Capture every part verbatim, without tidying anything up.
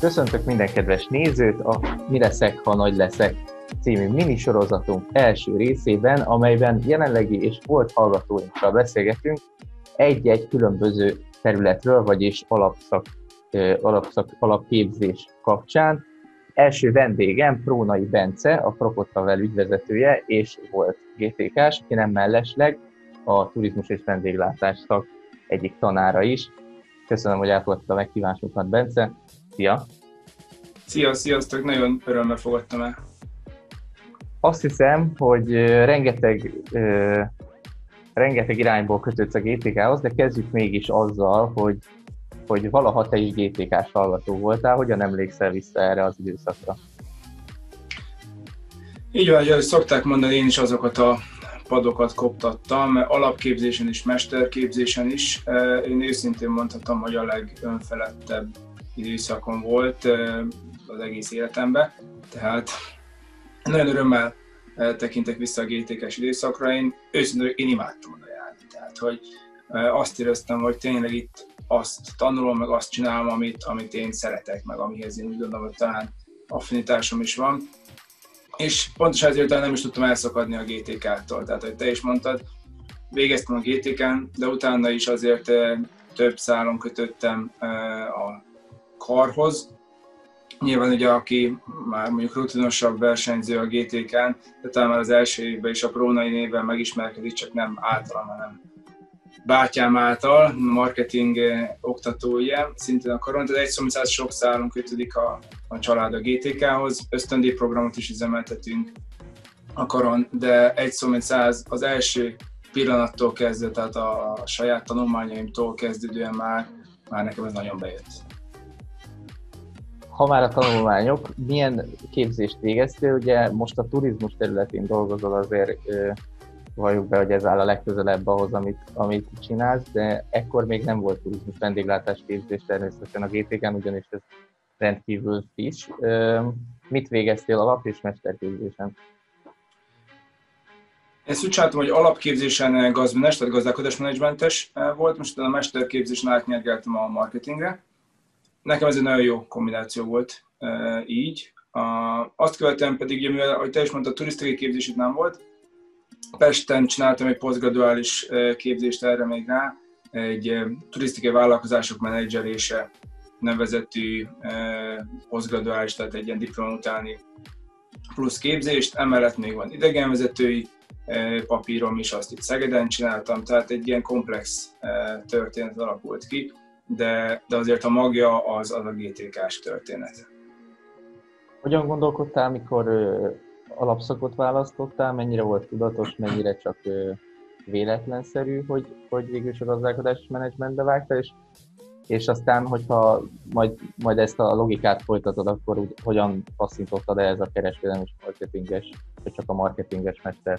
Köszöntök minden kedves nézőt a Mi leszek, ha nagy leszek című minisorozatunk első részében, amelyben jelenlegi és volt hallgatóinkkal beszélgetünk egy-egy különböző területről, vagyis alapszak, alapszak, alapképzés kapcsán. Első vendégem Prónai Bence, a Prokotravel ügyvezetője, és volt gé té ká-s, aki nem mellesleg a turizmus és vendéglátás szak egyik tanára is. Köszönöm, hogy elfogadta a meghívásunkat, Bence. Szia! Szia, sziasztok! Nagyon örömmel fogadtam el. Azt hiszem, hogy rengeteg, rengeteg irányból kötődsz a gé té ká-hoz, de kezdjük mégis azzal, hogy, hogy valaha te is gé té ká-s hallgató voltál. Hogyan emlékszel vissza erre az időszakra? Így van, hogy szokták mondani, én is azokat a padokat koptattam, alapképzésen is, mesterképzésen is. Én őszintén mondhatom, hogy a legönfelettebb időszakon volt az egész életemben. Tehát nagyon örömmel tekintek vissza a gé té ká-s időszakra. Én őszintén én imádtam oda járni. Tehát, hogy azt éreztem, hogy tényleg itt azt tanulom, meg azt csinálom, amit, amit én szeretek, meg amihez én úgy gondolom, hogy talán affinitásom is van. És pontosan ezért nem is tudtam elszakadni a gé té ká-tól. Tehát, hogy te is mondtad, végeztem a gé té ká-n, de utána is azért több szálon kötöttem a karhoz. Nyilván ugye, aki már mondjuk rutinosabb versenyző a gé té ká-n, de talán már az első évben is a Prónai névvel megismerkedik, csak nem általam, hanem bátyám által, marketing oktatója, szintén a karon, tehát egy szó mint száz sok szálon kötődik a, a család a gé té ká-hoz, ösztöndíjprogramot is üzemeltetünk a karon, de egy szó mint száz az első pillanattól kezdve, tehát a saját tanulmányaimtól kezdődően már, már nekem ez nagyon bejött. Ha már a tanulmányok, milyen képzést végeztél? Ugye most a turizmus területén dolgozol, azért valljuk be, hogy ez áll a legközelebb ahhoz, amit, amit csinálsz, de ekkor még nem volt turizmus vendéglátás képzés természetesen a gé té ká-n, ugyanis ez rendkívül friss. Mit végeztél alap- és mesterképzésen? Én úgy csináltam, hogy alapképzésen gazmenes, tehát gazdálkodásmenedzsmentes volt, most a mesterképzésen átnyergeltem a marketingre. Nekem ez egy nagyon jó kombináció volt így. Azt követően pedig, ugye, mivel, ahogy te is mondtad, turisztikai képzés itt nem volt. Pesten csináltam egy posztgraduális képzést erre még rá, egy turisztikai vállalkozások menedzselése nevezetű posztgraduális, tehát egy ilyen diploma utáni plusz képzést. Emellett még van idegenvezetői papírom is, azt itt Szegeden csináltam, tehát egy ilyen komplex történet alakult ki, de, de azért a magja az, az a gé té ká-s történet. Hogyan gondolkodtál, mikor alapszakot választottál, mennyire volt tudatos, mennyire csak véletlenszerű, hogy, hogy végül is a gazdálkodási menedzsmentbe vágtál, és, és aztán, hogyha majd, majd ezt a logikát folytatod, akkor úgy, hogyan passzítottad el ez a kereskedelmi és marketinges, vagy csak a marketinges mester?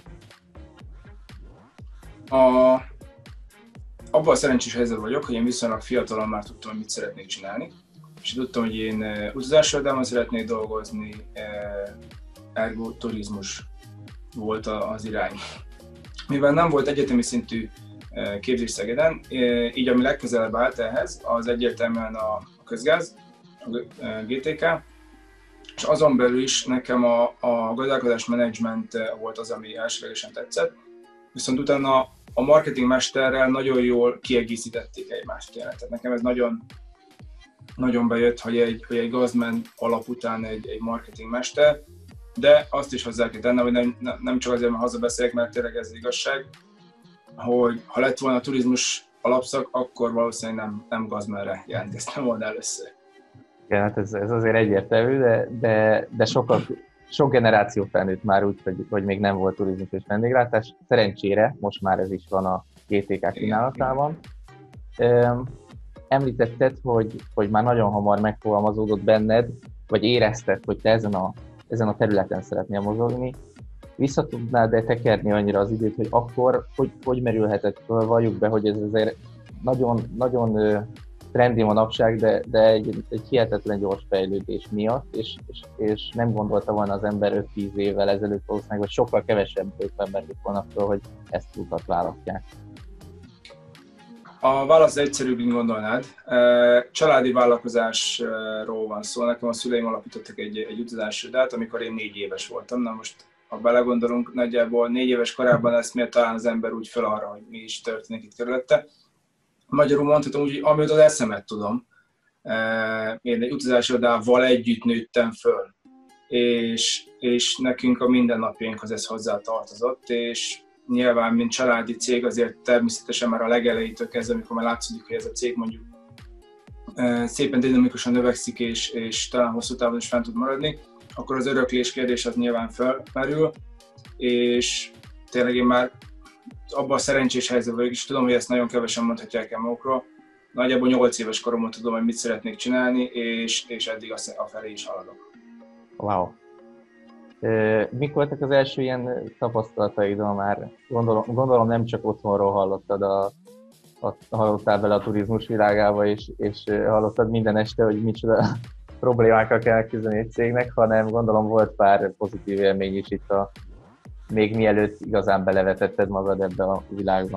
A, abban a szerencsés helyzetben vagyok, hogy én viszonylag fiatalon már tudtam, hogy mit szeretnék csinálni, és tudtam, hogy én utazási oldalon szeretnék dolgozni, ergo turizmus volt az irány. Mivel nem volt egyetemi szintű képzés Szegeden, így ami legközelebb állt ehhez, az egyértelműen a közgáz, a gé té ká, és azon belül is nekem a, a gazdálkodás menedzsment volt az, ami elsőlegesen tetszett, viszont utána a marketingmesterrel nagyon jól kiegészítették egymást. Tehát nekem ez nagyon, nagyon bejött, hogy egy, hogy egy gazmen alap után egy, egy marketingmester, de azt is hozzá kell tennem, hogy nem, nem csak azért, mert hazabeszélek, mert tényleg ez igazság, hogy ha lett volna a turizmus alapszak, akkor valószínűleg nem, nem gazmenre jelentkeztem volna először. Igen, hát ez, ez azért egyértelmű, de, de, de sokak, sok generáció felnőtt már úgy, hogy, hogy még nem volt turizmus és vendéglátás. Szerencsére most már ez is van a gé té ká kínálatában. Említetted, hogy, hogy már nagyon hamar megfogalmazódott benned, vagy érezted, hogy te ezen a ezen a területen szeretnél mozogni. Vissza tudnád-e tekerni annyira az időt, hogy akkor hogy, hogy merülhetett föl, valljuk be, hogy ez azért nagyon, nagyon trendi manapság, de, de egy, egy hihetetlen gyors fejlődés miatt, és, és, és nem gondolta volna az ember öt-tíz évvel ezelőtt valószínűleg, hogy sokkal kevesebb ember jött volna föl, hogy ezt az utat választják. A válasz egyszerűbb, mint gondolnád. Családi vállalkozásról van szó. Nekem a szüleim alapítottak egy, egy utazási irodát, amikor én négy éves voltam. Na most, ha belegondolunk, nagyjából négy éves korában eszmél talán az ember úgy fel arra, hogy mi is történik itt körülötte. Magyarul mondhatom úgy, hogy amióta az eszemet tudom, én egy utazási irodával együtt nőttem föl. És, és nekünk a mindennapjainkhoz ez hozzá tartozott, és nyilván, mint családi cég, azért természetesen már a legelejétől kezdve, amikor már látszik, hogy ez a cég mondjuk szépen dinamikusan növekszik, és, és talán hosszú távon is fent tud maradni, akkor az öröklés kérdés az nyilván felmerül, és tényleg én már abban a szerencsés helyzetben vagyok, és tudom, hogy ezt nagyon kevesen mondhatják el magukról. Nagyjából nyolc éves koromban tudom, hogy mit szeretnék csinálni, és, és eddig a felé is haladok. Wow! Mik voltak az első ilyen tapasztalataid, már gondolom, gondolom nem csak otthonról hallottad, a, a, hallottál bele a turizmus világába, és, és hallottad minden este, hogy micsoda problémákkal kell küzdeni egy cégnek, hanem gondolom volt pár pozitív élmény is itt, a, még mielőtt igazán belevetetted magad ebbe a világba.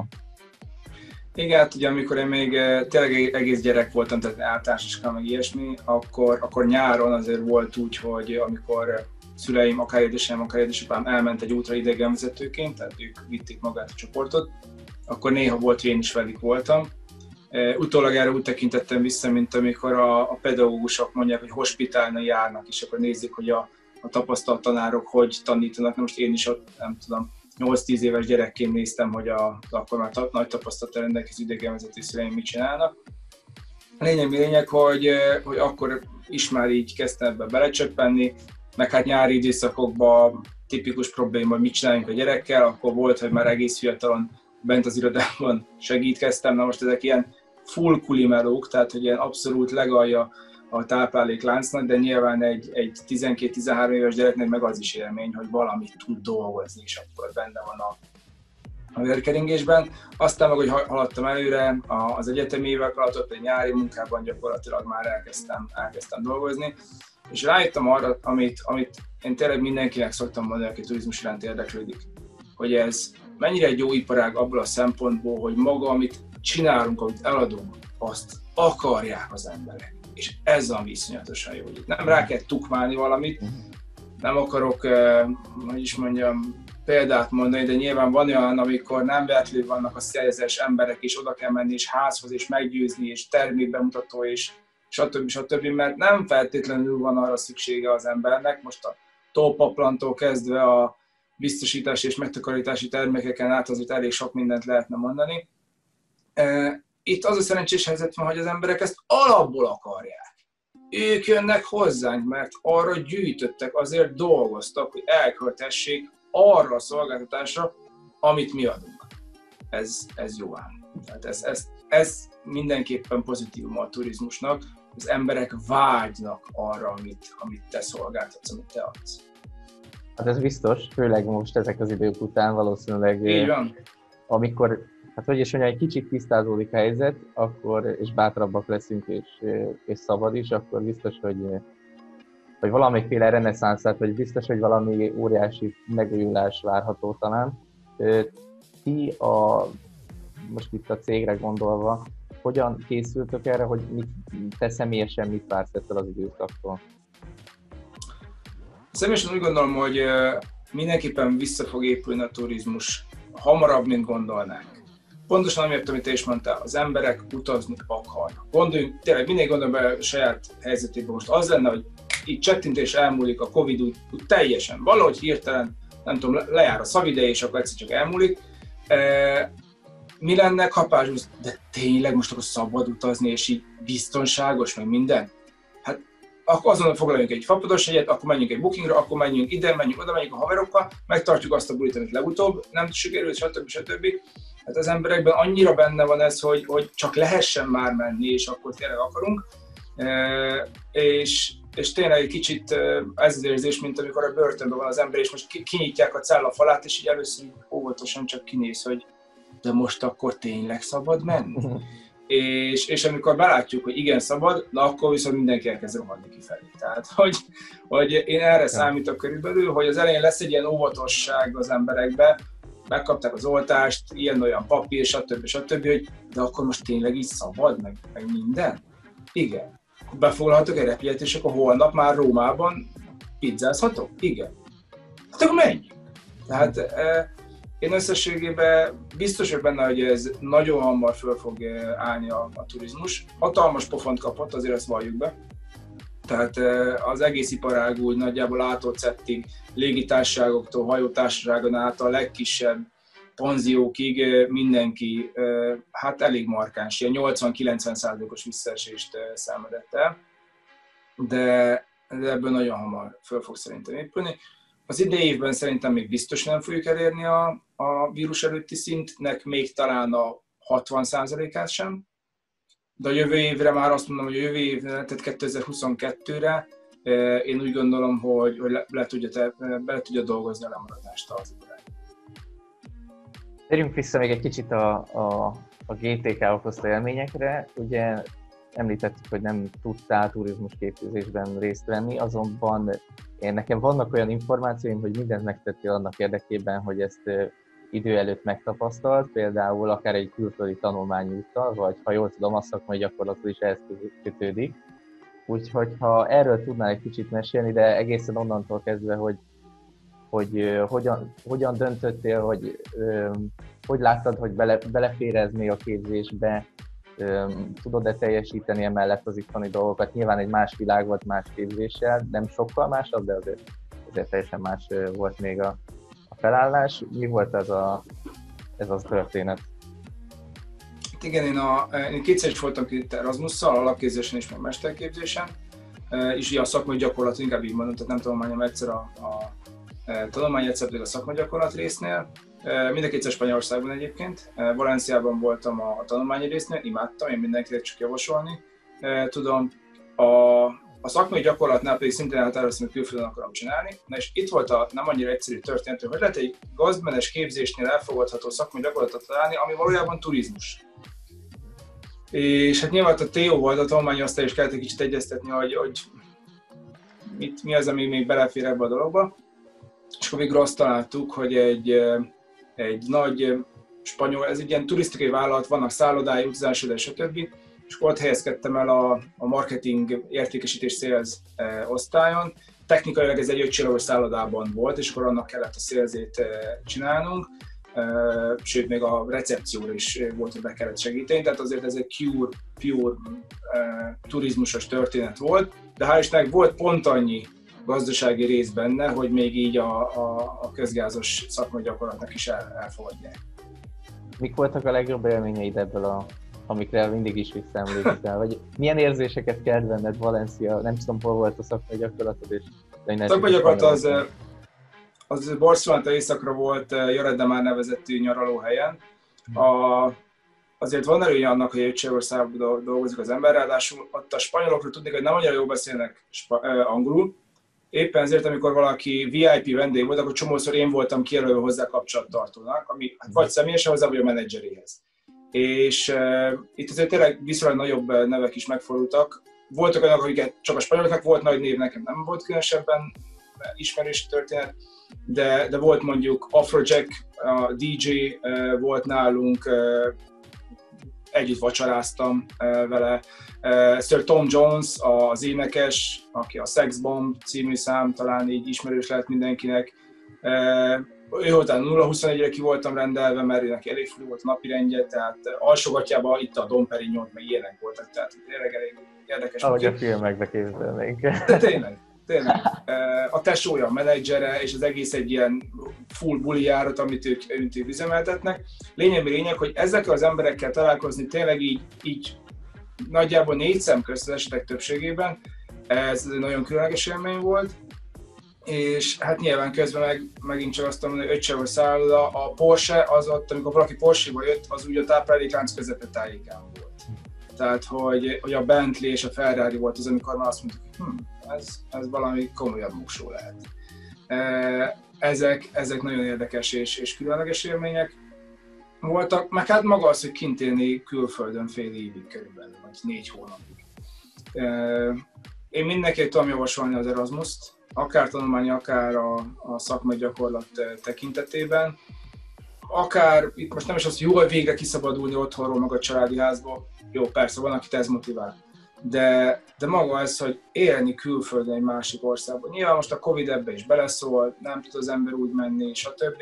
Igen, hát ugye amikor én még tényleg egész gyerek voltam, tehát általános iskola meg ilyesmi, akkor, akkor nyáron azért volt úgy, hogy amikor szüleim, akár édesem, akár édesapám elment egy útra idegenvezetőként, tehát ők vitték magát a csoportot, akkor néha volt, hogy én is velük voltam. Utólag erre úgy tekintettem vissza, mint amikor a, a pedagógusok mondják, hogy hospitálni járnak, és akkor nézik, hogy a, a tapasztalt tanárok hogy tanítanak. Na most én is ott, nem tudom, nyolc-tíz éves gyerekként néztem, hogy a, akkor már ta, nagy tapasztalattal rendelkező idegenvezető szüleim mit csinálnak. A lényeg, lényeg hogy, hogy akkor is már így kezdtem ebbe belecsöppenni, meg hát nyári időszakokban tipikus probléma, hogy mit csináljunk a gyerekkel, akkor volt, hogy már egész fiatalon bent az irodában segítkeztem. Na most ezek ilyen full kulimelók, tehát hogy ilyen abszolút legalja a táplálékláncnak, de nyilván egy, egy tizenkét-tizenhárom éves gyereknek meg az is élmény, hogy valamit tud dolgozni, és akkor benne van a, a vérkeringésben. Aztán meg, hogy haladtam előre, az egyetemi évek alatt, ott egy nyári munkában gyakorlatilag már elkezdtem, elkezdtem dolgozni, és rájöttem arra, amit, amit én tényleg mindenkinek szoktam mondani, aki turizmus iránt érdeklődik, hogy ez mennyire egy jó iparág abból a szempontból, hogy maga, amit csinálunk, amit eladunk, azt akarják az emberek. És ez a viszonyatosan jó. Nem rá kell tukmálni valamit, nem akarok, eh, hogy is mondjam, példát mondani, de nyilván van olyan, amikor nem véletlenül vannak a szerzes emberek, és oda kell menni, és házhoz, és meggyőzni, és termékbemutató, és stb. stb. Mert nem feltétlenül van arra szüksége az embernek. Most a tollpaplantól kezdve a biztosítási és megtakarítási termékeken át azért elég sok mindent lehetne mondani. Itt az a szerencsés helyzet van, hogy az emberek ezt alapból akarják. Ők jönnek hozzánk, mert arra gyűjtöttek, azért dolgoztak, hogy elköltessék arra a szolgáltatásra, amit mi adunk. Ez, ez jó ám. Tehát ez, ez, ez mindenképpen pozitívum a turizmusnak. Az emberek vágynak arra, amit, amit te szolgáltatsz, amit te adsz. Hát ez biztos, főleg most ezek az idők után valószínűleg, így van. Amikor, hát hogy is mondja, egy kicsit tisztázódik a helyzet, akkor, és bátrabbak leszünk, és, és szabad is, akkor biztos, hogy, hogy valamiféle reneszánszát, vagy biztos, hogy valami óriási megújulás várható talán. Ti a, most itt a cégre gondolva, hogyan készültök erre, hogy mit, te személyesen mit vársz ettől az időszaktól? Személyesen úgy gondolom, hogy mindenképpen vissza fog épülni a turizmus hamarabb, mint gondolnánk. Pontosan amiatt, amit te is mondtál, az emberek utazni akarnak. Gondoljunk, tényleg mindenki gondol be a saját helyzetében. Most az lenne, hogy így csettintés elmúlik a Covid úgy, úgy teljesen. Valahogy hirtelen, nem tudom, lejár a szavideje, és akkor egyszer csak elmúlik. Mi lenne kapásból? De tényleg most akkor szabad utazni, és így biztonságos, meg minden? Hát akkor azonnal foglaljunk egy fapados jegyet, akkor menjünk egy bookingra, akkor menjünk ide, menjünk oda, menjünk a haverokkal, megtartjuk azt a bulit, amit legutóbb nem sikerült, stb. stb. Hát az emberekben annyira benne van ez, hogy, hogy csak lehessen már menni, és akkor tényleg akarunk. E, és, és tényleg egy kicsit ez az érzés, mint amikor a börtönben van az ember, és most kinyitják a cella falát, és így először óvatosan csak kinéz, hogy de most akkor tényleg szabad menni? És, és amikor belátjuk, hogy igen, szabad, na akkor viszont mindenki elkezd rohanni kifelé. Tehát, hogy, hogy én erre számítok körülbelül, hogy az elején lesz egy ilyen óvatosság az emberekben, megkapták az oltást, ilyen-olyan papír, stb. stb. Hogy de akkor most tényleg így szabad, meg, meg minden? Igen. Befoglalhatok egy repjegyet, és akkor holnap már Rómában pizzázhatok? Igen. Hát akkor menjünk. Tehát eh, én összességében biztos vagyok benne, hogy ez nagyon hamar föl fog állni a, a turizmus. Hatalmas pofont kapott, azért ezt valljuk be. Tehát eh, az egész iparág úgy nagyjából ától szettig, légitársaságoktól, hajótársaságon át a legkisebb panziókig eh, mindenki eh, hát elég markáns, ilyen nyolcvan-kilencven százalékos visszaesést eh, szenvedett el. De, de ebből nagyon hamar föl fog szerintem épülni. Az idei évben szerintem még biztos nem fogjuk elérni a, a vírus előtti szintnek, még talán a hatvan százalékát sem. De a jövő évre már azt mondom, hogy a jövő évre, tehát kétezer-huszonkettőre én úgy gondolom, hogy, hogy le, le tudja te, bele tudja dolgozni a lemaradást az iparág. Térjünk vissza még egy kicsit a, a, a gé té ká okozta élményekre. Ugye említettük, hogy nem tudtál turizmus képzésben részt venni, azonban én nekem vannak olyan információim, hogy mindent megtettél annak érdekében, hogy ezt idő előtt megtapasztalt, például akár egy külföldi tanulmányúttal, vagy ha jól tudom, a szakmai gyakorlatról is ehhez kötődik. Úgyhogy ha erről tudnál egy kicsit mesélni, de egészen onnantól kezdve, hogy, hogy uh, hogyan, hogyan döntöttél, hogy uh, hogy láttad, hogy bele, beleférezni a képzésbe, um, tudod-e teljesíteni emellett az itteni dolgokat. Nyilván egy más világ volt, más képzéssel, nem sokkal másabb, de azért, azért teljesen más uh, volt még a felállás. Mi volt ez a, ez az történet? Igen, én, a, én kétszer is voltam itt Erasmusszal, alapképzésen és meg mesterképzésen, és ugye a szakmai gyakorlat, inkább így mondom, tehát nem tanulmányom egyszer a, a, a tanulmány, egyszer pedig a szakmai gyakorlat résznél. Mind kétszer Spanyolországban egyébként. Valenciában voltam a, a tanulmányi résznél, imádtam, én mindenkinek csak javasolni tudom. A, A szakmai gyakorlatnál pedig szintén elhatároztam, hogy külföldön akarom csinálni. Na és itt volt a nem annyira egyszerű történet, hogy lehet egy gazdmenes képzésnél elfogadható szakmai gyakorlatot találni, ami valójában turizmus. És hát nyilván a té o volt, a tanulmányosztály is kellett egy kicsit egyeztetni, hogy, hogy mit, mi az, ami még belefér ebbe a dologba. És akkor végül azt találtuk, hogy egy, egy nagy spanyol, ez egy ilyen turisztikai vállalat, vannak szállodái, utazásodai, stb. És ott helyezkedtem el a, a marketing, értékesítés, sales e, osztályon. Technikailag ez egy ötcsillagos szállodában volt, és akkor annak kellett a salesét e, csinálnunk. E, sőt, még a recepcióra is volt, hogy be kellett segíteni, tehát azért ez egy pure, pure e, turizmusos történet volt. De hál' Istennek volt pont annyi gazdasági rész benne, hogy még így a, a, a közgázos szakmai gyakorlatnak is el, elfogadják. Mik voltak a legjobb élményeid ebből a amikre mindig is visszaemlékszel, vagy milyen érzéseket kelt benned Valencia, nem tudom, hol volt a szakmai gyakorlatod, és... A szakmai gyakorlat az, az Barcelonától északra volt, Lloret de Mar nevezetű nyaralóhelyen. A, azért van előnye annak, hogy egy országban dolgozik az ember, ráadásul ott a spanyolokról tudni, hogy nem annyira jól beszélnek spa, eh, angolul. Éppen ezért, amikor valaki vé i pé vendég volt, akkor csomószor én voltam kijelölve hozzá kapcsolattartónak, ami hát vagy személyesen hozzá, vagy a menedzseréhez. És uh, itt azért tényleg viszonylag nagyobb nevek is megfordultak. Voltak olyanok, akiket csak a spanyoloknak volt nagy név, nekem nem volt különösebben ismerős történet, de, de volt mondjuk Afrojack, a dé dzsé uh, volt nálunk, uh, együtt vacsoráztam uh, vele. Uh, Sir Tom Jones, az énekes, aki a Sex Bomb című szám, talán így ismerős lehet mindenkinek. Uh, Ő voltán nulla huszonegyre ki voltam rendelve, mert ő neki elég furú volt a napirendje, tehát alsógatjában itt a Dom Perignon, meg ilyenek voltak, tehát tényleg elég érdekes. Ahogy a filmekbe képzelnénk. De tényleg, tényleg. A tesója, a menedzsere, és az egész egy ilyen full buli járat, amit ők, ők üzemeltetnek. Lényegben lényeg, hogy ezekkel az emberekkel találkozni tényleg így, így nagyjából négy szem közt az esetek többségében. Ez nagyon különleges élmény volt. És hát nyilván közben meg, megint csak azt mondom, hogy ötcsillagos szálloda, a Porsche az ott, amikor valaki Porsche-ba jött, az úgy a tápláléklánc közepe tájékán volt. Tehát, hogy, hogy a Bentley és a Ferrari volt az, amikor már azt mondtuk, hogy hm, ez, ez valami komolyabb muksó lehet. Ezek, ezek nagyon érdekes és, és különleges élmények voltak, meg hát maga az, hogy kint élni külföldön fél évig körülbelül, vagy négy hónapig. Én mindenképp tudom javasolni az Erasmust, akár tanulmány, akár a, a szakmai gyakorlat tekintetében. akár, itt most nem is az, hogy jól végre kiszabadulni otthonról, meg a családi házból. Jó, persze, van, akit ez motivál. De, de maga ez, hogy élni külföldön egy másik országban. Nyilván most a Covid ebbe is beleszól, nem tud az ember úgy menni, stb.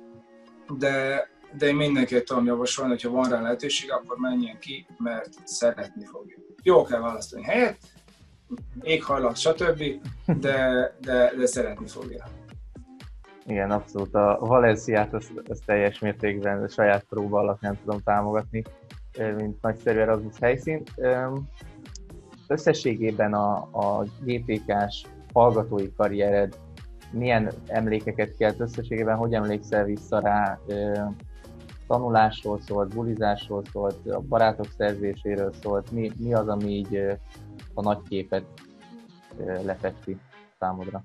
De, de én mindenkit tudom javasolni, hogyha van rá lehetőség, akkor menjen ki, mert szeretni fogja. Jól kell választani helyet, éghajlat, stb. De, de, de szeretni fogja. Igen, abszolút. A Valenciát azt, azt teljes mértékben a saját próba alatt nem tudom támogatni, mint nagyszerű Erasmus helyszín. Összességében a, a gé té ká-s hallgatói karriered milyen emlékeket kelt összességében, hogy emlékszel vissza rá? Tanulásról szólt, bulizásról szólt, a barátok szerzéséről szólt, mi, mi az, ami így a nagy képet lefesti számodra?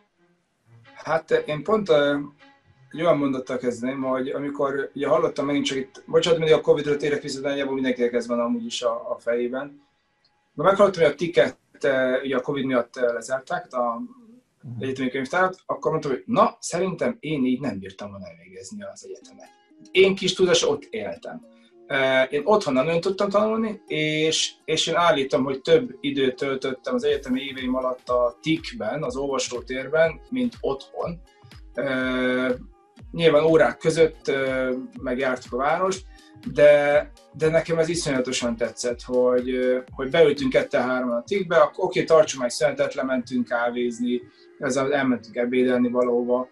Hát én pont egy olyan mondattal kezdeném, hogy amikor ugye hallottam megint csak itt, bocsánat, mindig a Covid-ről térek vissza, de nagyjából mindenkinek ez van amúgy is a, a fejében. De meghallottam, hogy a ticket ugye a Covid miatt lezárták, a egyetemi könyvtárat, akkor mondtam, hogy na, szerintem én így nem bírtam volna elvégezni az egyetemet. Én kis tudás ott éltem. Én otthon nem nagyon tudtam tanulni, és, és én állítom, hogy több időt töltöttem az egyetemi éveim alatt a tikben, az olvasótérben, mint otthon. Nyilván órák között megjártuk a várost, de, de nekem ez iszonyatosan tetszett, hogy, hogy beültünk kettő-hárman a tikbe, akkor oké, tartsunk meg szünetet, lementünk kávézni, ezzel elmentünk ebédelni valahova.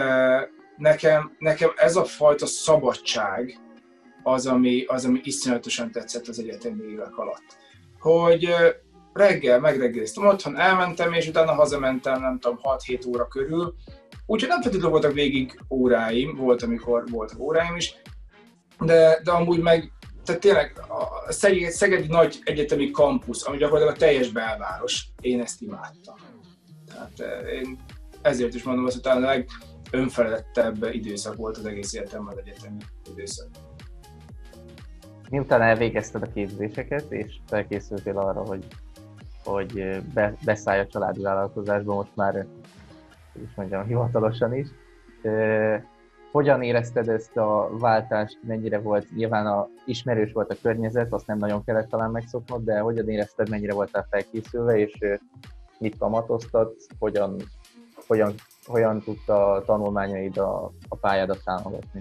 Nekem, nekem ez a fajta szabadság az, ami, az, ami iszonyatosan tetszett az egyetemi évek alatt. Hogy reggel megreggeliztem otthon, elmentem, és utána hazamentem, nem tudom, hat-hét óra körül. Úgyhogy nem feltétlenül voltak végig óráim, volt, amikor voltak óráim is, de, de amúgy meg, tehát tényleg a Szegedi, Szegedi nagy egyetemi kampusz, ami gyakorlatilag a teljes belváros, én ezt imádtam. Tehát én ezért is mondom azt, hogy talán a legönfeledettebb időszak volt az egész életemben az egyetemi időszak. Miután elvégezted a képzéseket, és felkészültél arra, hogy, hogy be, beszállj a családi vállalkozásba, most már, hogy is mondjam, hivatalosan is. E, hogyan érezted ezt a váltást, mennyire volt, nyilván a, ismerős volt a környezet, azt nem nagyon kellett talán megszoknod, de hogyan érezted, mennyire voltál felkészülve, és mit kamatoztat, hogyan, hogyan, hogyan tudta a tanulmányaid a, a pályádat támogatni?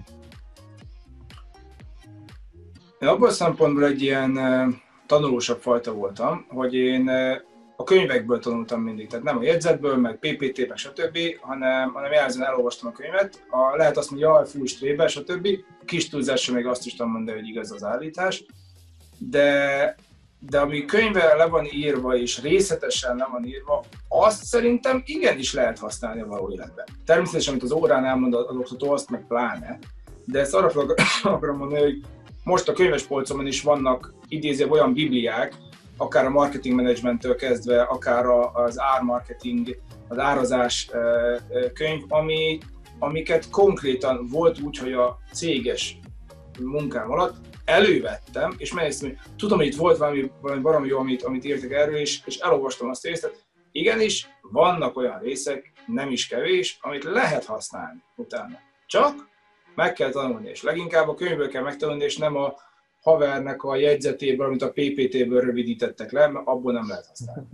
Én abban a szempontból egy ilyen tanulósabb fajta voltam, hogy én a könyvekből tanultam mindig, tehát nem a jegyzetből, meg pé pé té, meg stb., hanem, hanem jelzően elolvastam a könyvet. A, lehet azt mondani, hogy jaj, full strébe, stb. Kis túlzásra még azt is tudom mondani, hogy igaz az állítás. De, de ami könyvvel le van írva, és részletesen le van írva, azt szerintem igenis lehet használni a való életben. Természetesen, amit az órán elmond az oktató, azt meg pláne. De ezt arra akarom mondani, hogy most a könyvespolcomon is vannak idézőbb olyan bibliák, akár a marketing managementtől kezdve, akár az ármarketing, az árazás könyv, ami, amiket konkrétan volt úgy, hogy a céges munkám alatt elővettem, és megnéztem, hogy tudom, hogy itt volt valami, valami baromi jó, amit, amit írtak erről, és, és elolvastam azt a részt. Igenis, vannak olyan részek, nem is kevés, amit lehet használni utána. Csak meg kell tanulni, és leginkább a könyvből kell megtanulni, és nem a havernek a jegyzetéből, amit a pé pé té-ből rövidítettek le, mert abból nem lehet használni.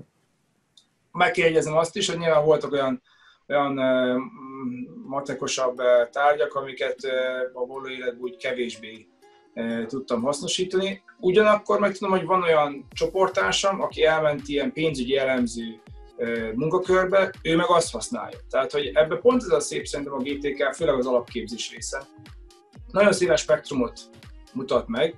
Meg kell jegyeznem azt is, hogy nyilván voltak olyan, olyan uh, matekosabb uh, tárgyak, amiket uh, a való életben úgy kevésbé uh, tudtam hasznosítani. Ugyanakkor meg tudom, hogy van olyan csoporttársam, aki elment ilyen pénzügyi elemző uh, munkakörbe, ő meg azt használja. Tehát, hogy ebbe pont ez a szép szerintem a gé té ká, főleg az alapképzés része. Nagyon széles spektrumot mutat meg,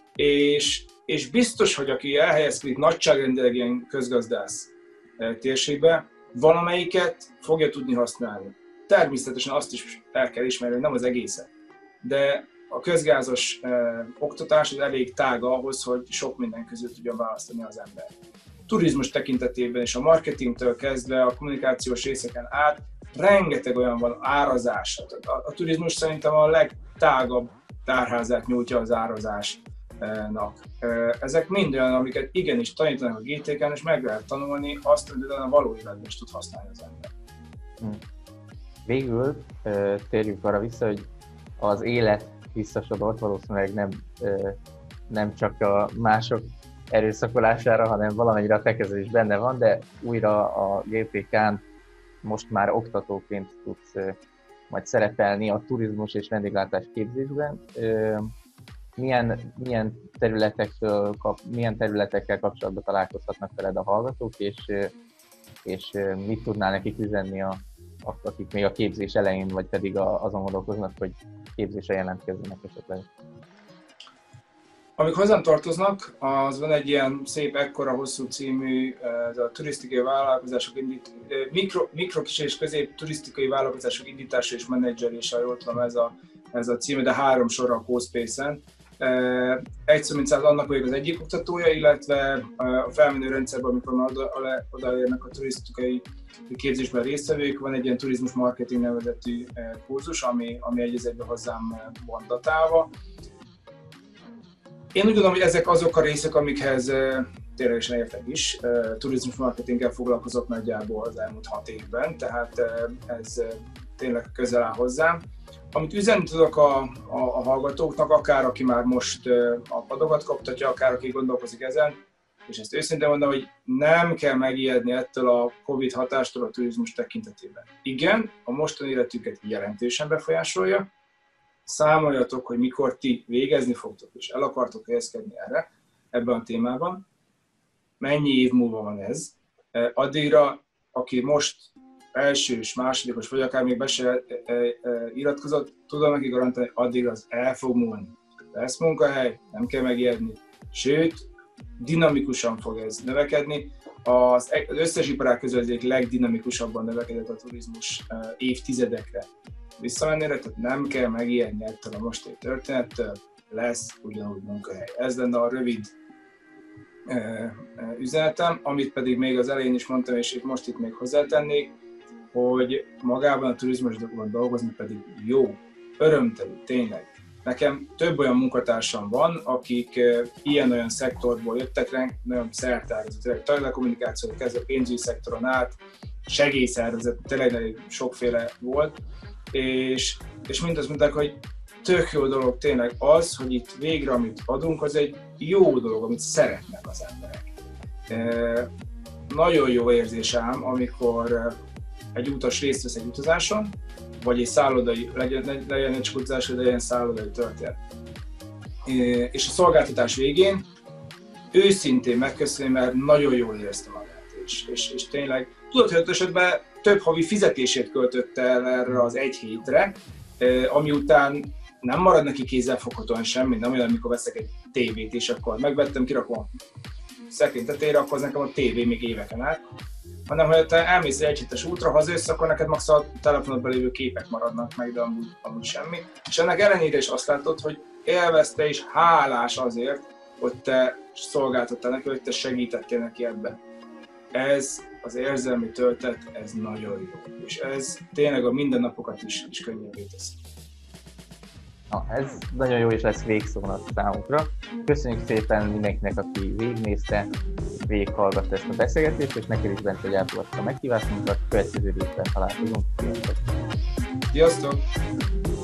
és, és biztos, hogy aki elhelyezkedik nagyságrendileg ilyen közgazdász térségbe, valamelyiket fogja tudni használni. Természetesen azt is el kell ismerni, hogy nem az egészet, de a közgázos eh, oktatás az elég tága ahhoz, hogy sok minden közül tudja választani az ember. Turizmus tekintetében és a marketingtől kezdve a kommunikációs részeken át rengeteg olyan van, árazás. A, a, a turizmus szerintem a legtágabb tárházát nyújtja az árazásnak. Ezek mind olyan, amiket igenis tanítanak a gé té ká-n, és meg lehet tanulni azt, hogy a való életben is tud használni az ember. Végül térjünk arra vissza, hogy az élet visszasodort, valószínűleg nem, nem csak a mások erőszakolására, hanem valamennyire a te kezed is benne van, de újra a gé pé ká-n most már oktatóként tudsz majd szerepelni a turizmus és vendéglátás képzésben. Milyen, milyen, területekről, milyen területekkel kapcsolatban találkozhatnak veled a hallgatók, és, és mit tudnál nekik üzenni, a, akik még a képzés elején, vagy pedig azon gondolkoznak, hogy képzésre jelentkezzenek esetleg? Amik hozzám tartoznak, az van egy ilyen szép, ekkora, hosszú című, ez a turisztikai vállalkozások indít, mikro, mikro, kis és közép turisztikai vállalkozások indítása és menedzselése, jól tudom, ez a, ez a címe, de három sorra a CoSpace-en. Egyszer, mint száz, annak vagyok az egyik oktatója, illetve a felmenő rendszerben, amikor oda, odaérnek a turisztikai képzésben résztvevők, van egy ilyen turizmus marketing nevezetű kurzus, ami, ami egy az egyben hozzám van datálva. Én úgy gondolom, hogy ezek azok a részek, amikhez ténylegesen értek is. Turizmus marketinggel foglalkozok nagyjából az elmúlt hat évben, tehát ez tényleg közel áll hozzám. Amit üzenni tudok a, a, a hallgatóknak, akár aki már most a padokat koptatja, akár aki gondolkozik ezen, és ezt őszintén mondom, hogy nem kell megijedni ettől a Covid hatástól a turizmus tekintetében. Igen, a mostani életüket jelentősen befolyásolja. Számoljatok, hogy mikor ti végezni fogtok, és el akartok helyezkedni erre, ebben a témában. Mennyi év múlva van ez? Addigra, aki most elsős, másodikos, vagy akár még be se iratkozott, tudom neki garantálni, hogy addig az el fog múlni. Lesz munkahely, nem kell megijedni. Sőt, dinamikusan fog ez növekedni. Az összes iparág közül egyik legdinamikusabban növekedett a turizmus évtizedekre visszamenőre, tehát nem kell megijedni ettől a mostani történettől, lesz ugyanúgy munkahely. Ez lenne a rövid üzenetem, amit pedig még az elején is mondtam, és itt most itt még hozzátennék, hogy magában a turizmusban dolgozni pedig jó, örömteli, tényleg. Nekem több olyan munkatársam van, akik ilyen-olyan szektorból jöttek ránk, nagyon szertágazó, tényleg telekommunikációt kezdve pénzügyi szektoron át, segélyszervezet, tényleg nagyon sokféle volt, és, és mindazt mondták, hogy tök jó dolog tényleg az, hogy itt végre, amit adunk, az egy jó dolog, amit szeretnek az emberek. E, nagyon jó érzés ám, amikor egy utas részt vesz egy utazáson, vagy egy szállodai, legyen, legyen egy csak utazás, de legyen szállodai történet. E, és a szolgáltatás végén őszintén megköszönöm, mert nagyon jól érezte magát. És, és, és tényleg, tudod, hogy esetben több havi fizetését költött el erre az egy hétre, ami után nem marad neki kézzelfoghatóan semmi, nem olyan, amikor veszek egy tévét, és akkor megvettem, kirakom a szekrény tetejére, akkor az nekem a tévé még éveken át, hanem hogy te elmész egy hétes útra, hazajössz, akkor neked max a telefonodban lévő képek maradnak meg, de amúgy, amúgy semmi. És ennek ellenére is azt látod, hogy élvezte és hálás azért, hogy te szolgáltattál neki, hogy te segítettél neki ebben. Ez az érzelmi töltet, ez nagyon jó, és ez tényleg a mindennapokat is, is könnyebbé teszi. Na, ez nagyon jó, és lesz végszónak számunkra. Köszönjük szépen mindenkinek, aki végignézte, végighallgatta ezt a beszélgetést, és neked is, Bence, hogy elfogadta a meghívásunkat. Következő részben találkozunk. Sziasztok! Sziasztok!